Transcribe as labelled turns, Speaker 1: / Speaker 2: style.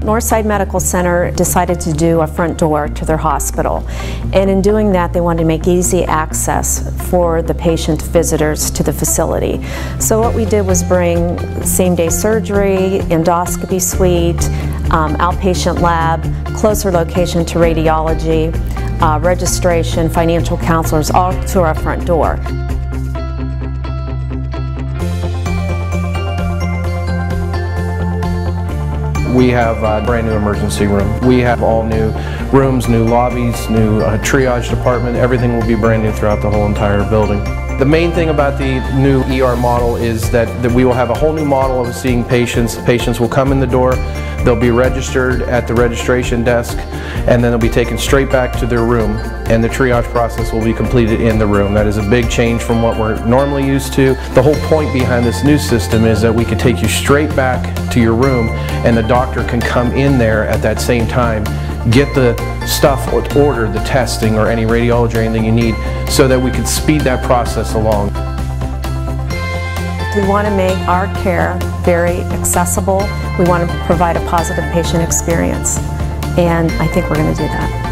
Speaker 1: Northside Medical Center decided to do a front door to their hospital, and in doing that they wanted to make easy access for the patient visitors to the facility. So what we did was bring same-day surgery, endoscopy suite, outpatient lab, closer location to radiology, registration, financial counselors, all to our front door.
Speaker 2: We have a brand new emergency room. We have all new rooms, new lobbies, new triage department. Everything will be brand new throughout the whole entire building. The main thing about the new ER model is that we will have a whole new model of seeing patients. Patients will come in the door, they'll be registered at the registration desk, and then they'll be taken straight back to their room, and the triage process will be completed in the room. That is a big change from what we're normally used to. The whole point behind this new system is that we can take you straight back to your room, and the doctor can come in there at that same time, get the stuff ordered, the testing or any radiology or anything you need, so that we can speed that process along.
Speaker 1: We want to make our care very accessible. We want to provide a positive patient experience, and I think we're going to do that.